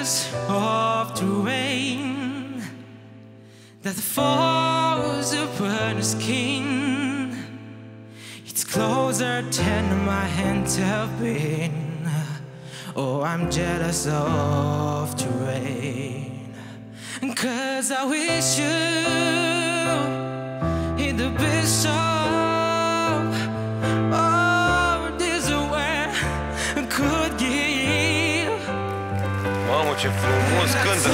jealous of the rain that falls upon the skin. It's closer than my hands have been. Oh, I'm jealous of the rain, 'cause I wish you in the best of all this world could give. Mamă, ce frumos cântă!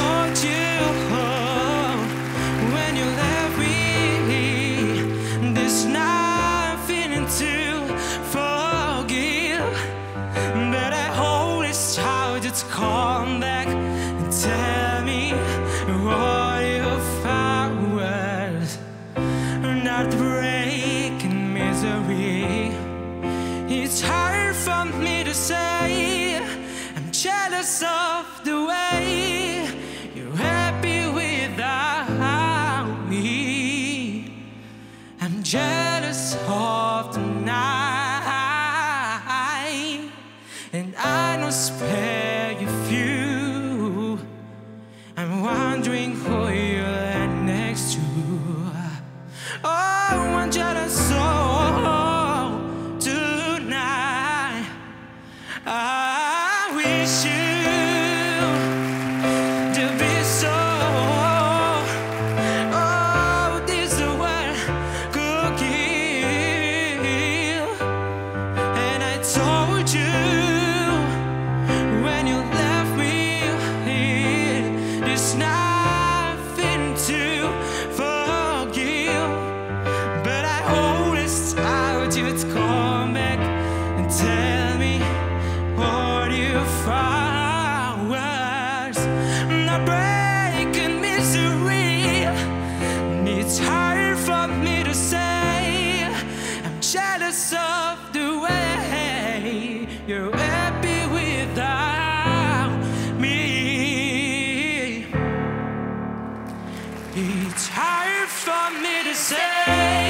When you left me, there's nothing to forgive, but I always tried to come back and tell me what you found was not breaking misery. It's hard for me to say I'm jealous of the way you're happy without me. I'm jealous of the night, and I don't spare you few. I'm wondering who you're next to. Oh, I'm jealous of tonight. I wish you to be so. Oh, this the world could give. And I told you when you left me, there's nothing to forgive, but I always told you to come back and tell me what you found was not breaking misery. It's hard for me to say I'm jealous of the way you're happy without me. It's hard for me to say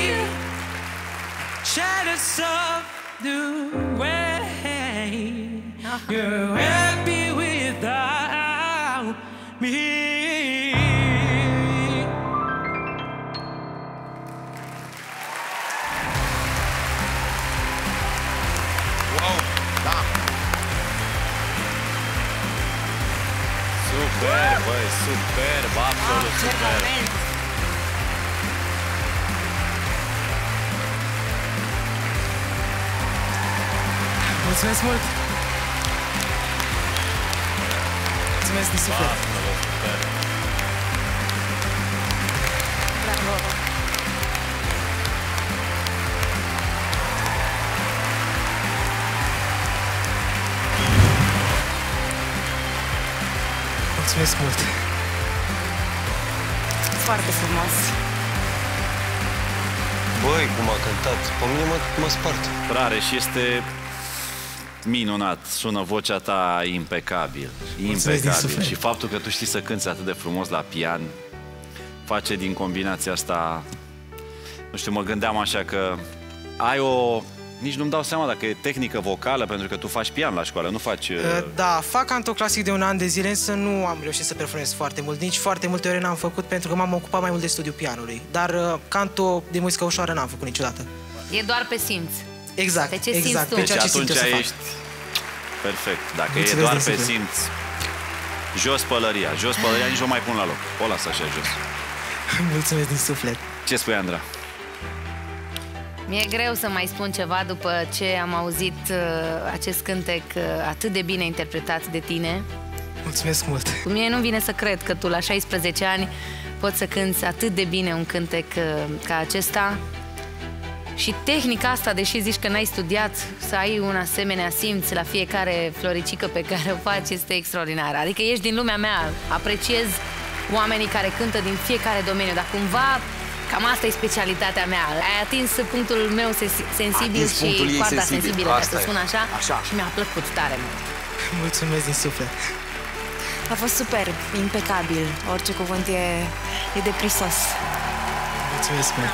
jealous of the way you're happy without me. Wow, da! Super, băi, superb, absolut superb! Mulțumesc mult! Mulțumesc din suflet! Bravo! Mulțumesc mult! Foarte frumos! Băi, cum a cântat, pe mine mă spart. Rareș, este minunat, sună vocea ta impecabil, impecabil. Și faptul că tu știi să cânți atât de frumos la pian face din combinația asta, nu știu, mă gândeam așa că ai o... Nici nu-mi dau seama dacă e tehnică vocală, pentru că tu faci pian la școală, nu faci... Da, fac canto clasic de un an de zile, însă nu am reușit să performez foarte mult. Nici foarte multe ore n-am făcut, pentru că m-am ocupat mai mult de studiul pianului. Dar canto de muzică ușoară n-am făcut niciodată. E doar pe simț. Exact, Pe ce simți exact. tu? Pe Deci ceea ce simt atunci eu să fac. ești perfect. Dacă Mulțumesc e doar din pe suflet. simț, jos pălăria. Jos pălăria nici o mai pun la loc. O las așa jos. Mulțumesc din suflet. Ce spui, Andra? Mi-e greu să mai spun ceva după ce am auzit acest cântec atât de bine interpretat de tine. Mulțumesc mult. Mie nu vine să cred că tu la 16 ani poți să cânți atât de bine un cântec ca acesta. Și tehnica asta, deși zici că n-ai studiat, să ai un asemenea simț la fiecare floricică pe care o faci, este extraordinar. Adică ești din lumea mea, apreciez oamenii care cântă din fiecare domeniu, dar cumva cam asta e specialitatea mea. Ai atins punctul meu sensibil și coarda sensibilă, ca să spun așa, și mi-a plăcut tare mult. Mulțumesc din suflet. A fost superb, impecabil. Orice cuvânt e deprisos. Mulțumesc mult.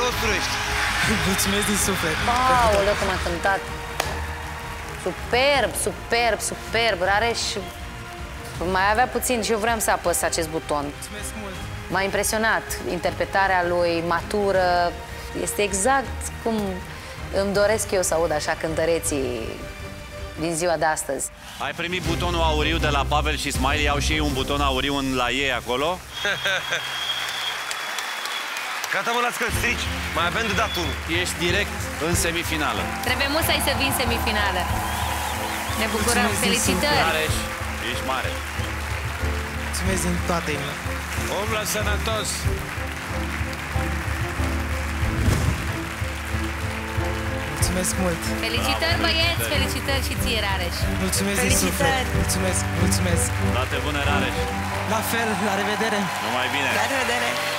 nostru ești. Mulțumesc din suflet. Aoleu, cum a cântat. Superb, superb, superb. Rareș mai avea puțin și eu vreau să apăs acest buton. Mulțumesc mult. M-a impresionat interpretarea lui, matură. Este exact cum îmi doresc eu să aud așa cântăreții din ziua de astăzi. Ai primit butonul auriu de la Pavel și Smiley, au și ei un buton auriu la ei acolo? Gata, mă, las că strici. Mai avem de dat unul. Ești direct în semifinală. Trebuie musai să vin semifinală. Ne bucurăm, felicitări! Rareș, ești mare. Mulțumesc din toată inima. Umblă sănătos. Mulțumesc mult. Felicitări, băieți, felicitări și ție, Rareș. Mulțumesc din suflet. Mulțumesc, mulțumesc. Toate bune, Rareș. La fel, la revedere. Numai bine. La revedere!